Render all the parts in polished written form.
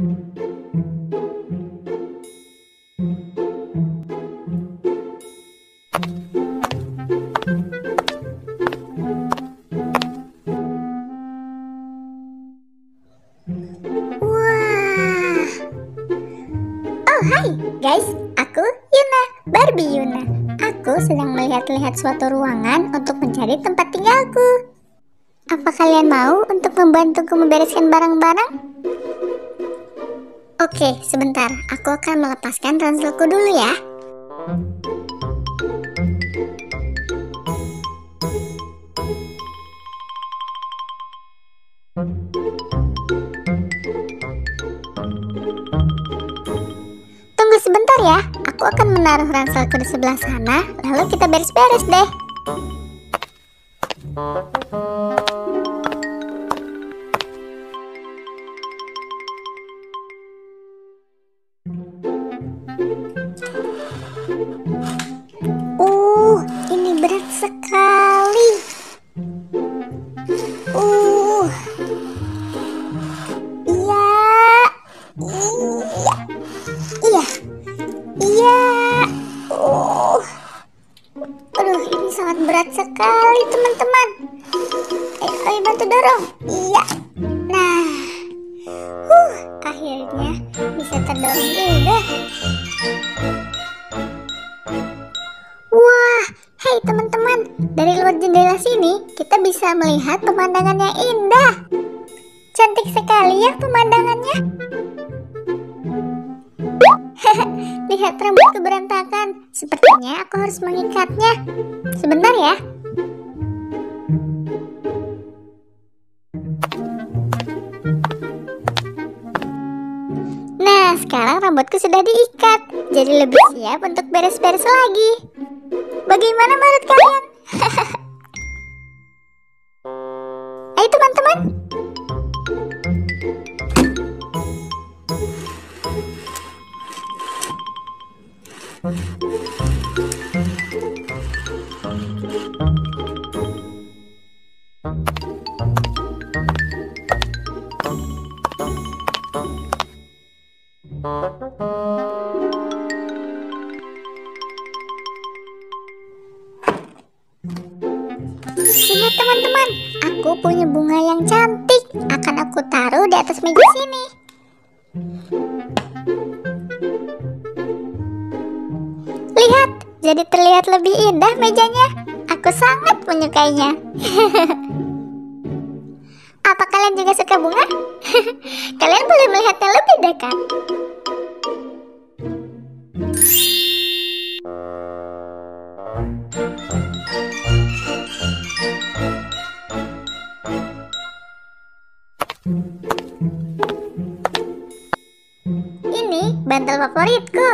Wah. Oh hai guys, aku Yuna, Barbie Yuna. Aku sedang melihat-lihat suatu ruangan untuk mencari tempat tinggalku. Apa kalian mau untuk membantuku membereskan barang-barang? Oke, sebentar. Aku akan melepaskan ranselku dulu ya. Tunggu sebentar ya. Aku akan menaruh ranselku di sebelah sana, lalu kita beres-beres deh. Ini berat sekali. Iya. Aduh, ini sangat berat sekali teman-teman. Ayo bantu dorong. Iya. Nah, akhirnya bisa terdorong juga. Wah, hei teman-teman, dari luar jendela sini kita bisa melihat pemandangan yang indah. Cantik sekali ya pemandangannya. Lihat rambutku berantakan. Sepertinya aku harus mengikatnya. Sebentar ya. Nah, sekarang rambutku sudah diikat. Jadi lebih siap untuk beres-beres lagi. Bagaimana menurut kalian? Ayo teman-teman. Lihat teman-teman, aku punya bunga yang cantik. Akan aku taruh di atas meja sini. Lihat, jadi terlihat lebih indah mejanya. Aku sangat menyukainya. Apa kalian juga suka bunga? Kalian boleh melihatnya lebih dekat. Ini bantal favoritku.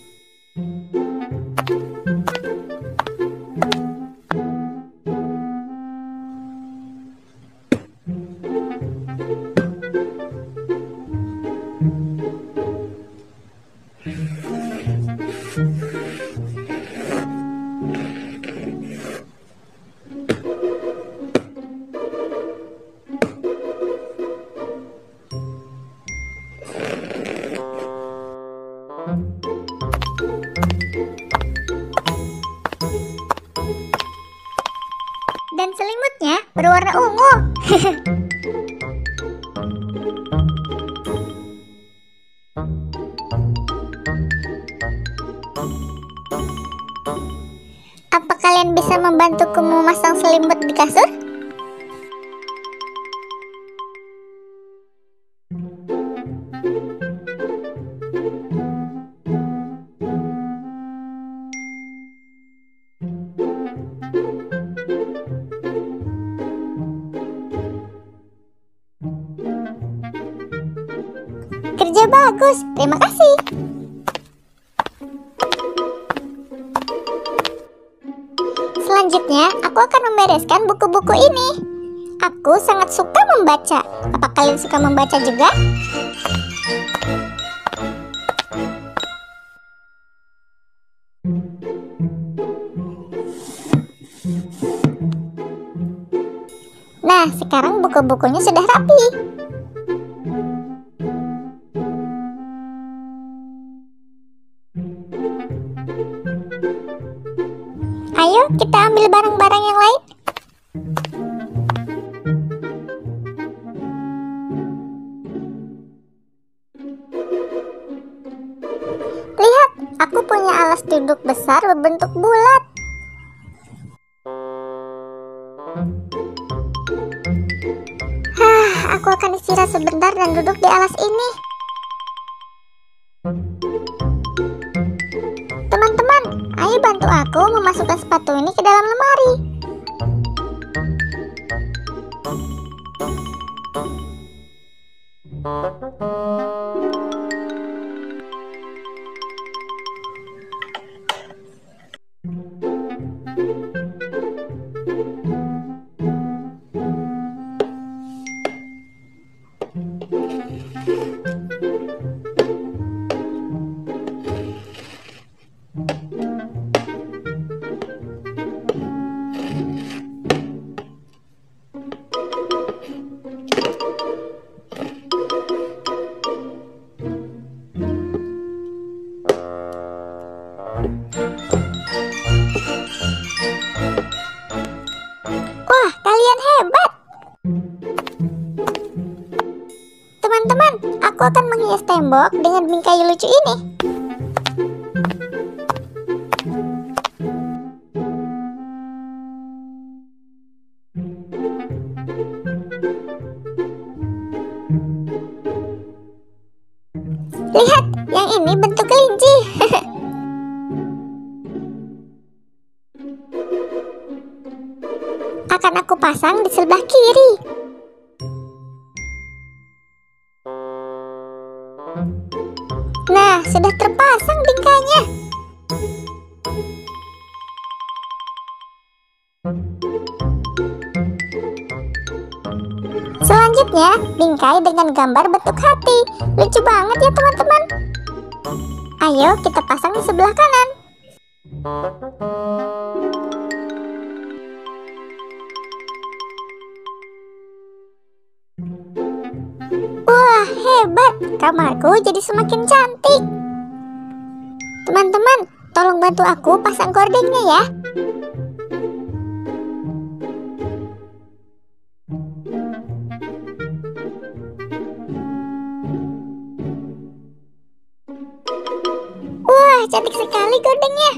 Dan selimutnya berwarna ungu. Apa kalian bisa membantuku memasang selimut di kasur? Kerja bagus, terima kasih. Selanjutnya, aku akan membereskan buku-buku ini. Aku sangat suka membaca. Apa kalian suka membaca juga? Nah, sekarang buku-bukunya sudah rapi. Ayo kita ambil barang-barang yang lain. Lihat, aku punya alas duduk besar berbentuk bulat. Aku akan istirahat sebentar dan duduk di alas ini. Teman-teman, ayo bantu aku memasukkan sepatu ini ke dalam lemari. Wah, kalian hebat! Teman-teman, aku akan menghias tembok dengan bingkai lucu ini. Lihat, yang ini bentuk kelinci. Akan aku pasang di sebelah kiri. Nah, sudah terpasang bingkainya. Selanjutnya, bingkai dengan gambar bentuk hati. Lucu banget ya teman-teman. Ayo kita pasang di sebelah kanan. Wah, hebat! Kamarku jadi semakin cantik. Teman-teman, tolong bantu aku pasang gordengnya ya. Wah, cantik sekali gordengnya.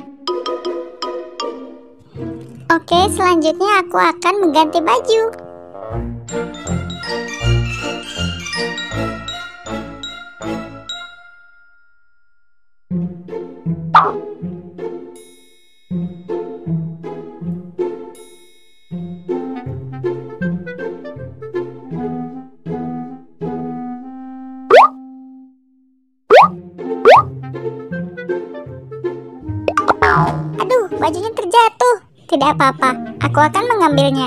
Oke, selanjutnya aku akan mengganti baju. Aduh, bajunya terjatuh. Tidak apa-apa, aku akan mengambilnya.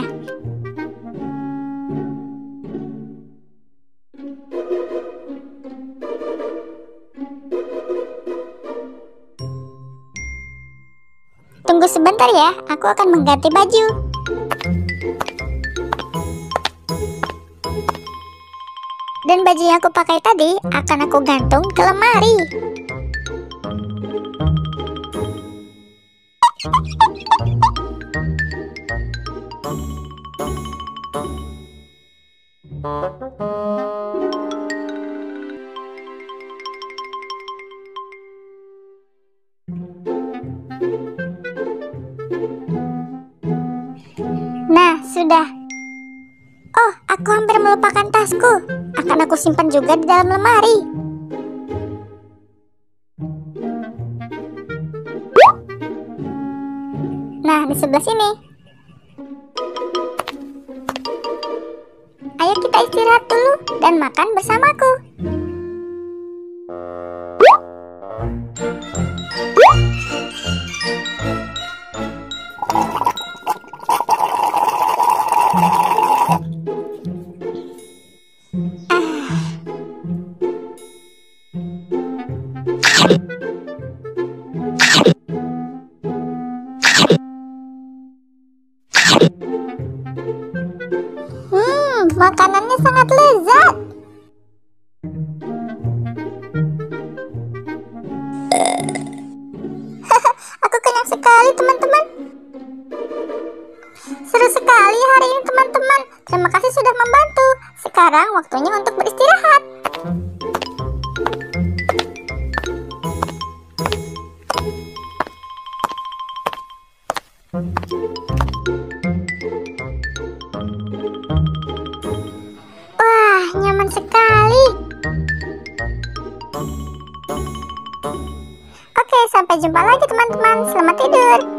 Tunggu sebentar ya, aku akan mengganti baju. Dan baju yang aku pakai tadi akan aku gantung ke lemari. Nah, sudah. Oh, aku hampir melupakan tasku. Akan aku simpan juga di dalam lemari. Nah, di sebelah sini. Ayo kita istirahat dulu dan makan bersamaku. Makanannya sangat lezat. Aku kenyang sekali, teman-teman. Seru sekali hari ini teman-teman. Terima kasih sudah membantu. Sekarang waktunya untuk beristirahat. Wah, nyaman sekali. Oke, sampai jumpa lagi teman-teman. Selamat tidur.